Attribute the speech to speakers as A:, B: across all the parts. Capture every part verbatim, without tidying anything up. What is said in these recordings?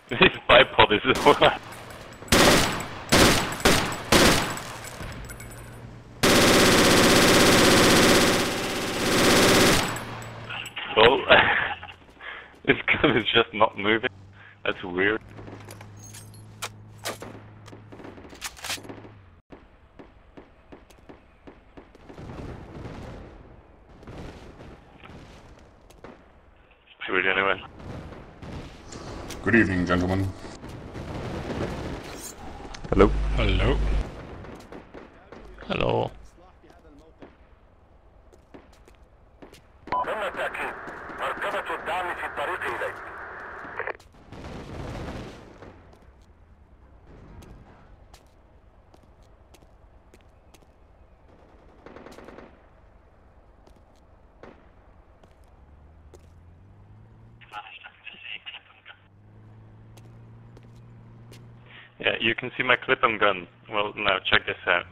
A: This bipod is well, this gun is just not moving. That's weird. Weird anyway.
B: Good evening, gentlemen.
C: Hello.
D: Hello. Hello.
A: Yeah, you can see my clip-on gun. Well, now check this out.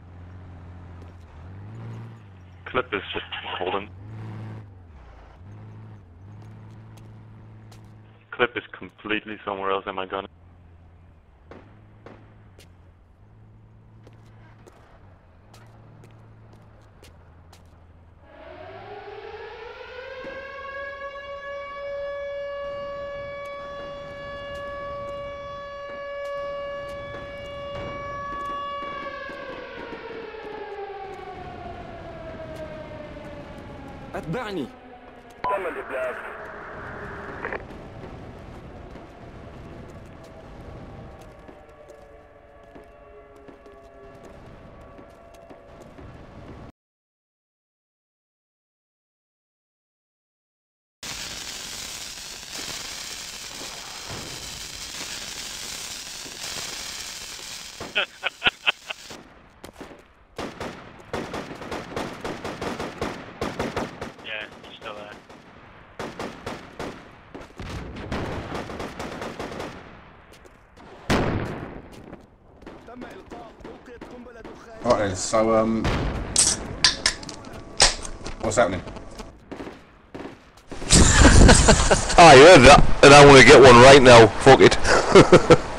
A: Clip is just holding. Clip is completely somewhere else in my gun.
E: اتبعني.
F: تم الإبلاغ.
B: Right, so, um... what's happening?
C: I heard that, and I want to get one right now. Fuck it.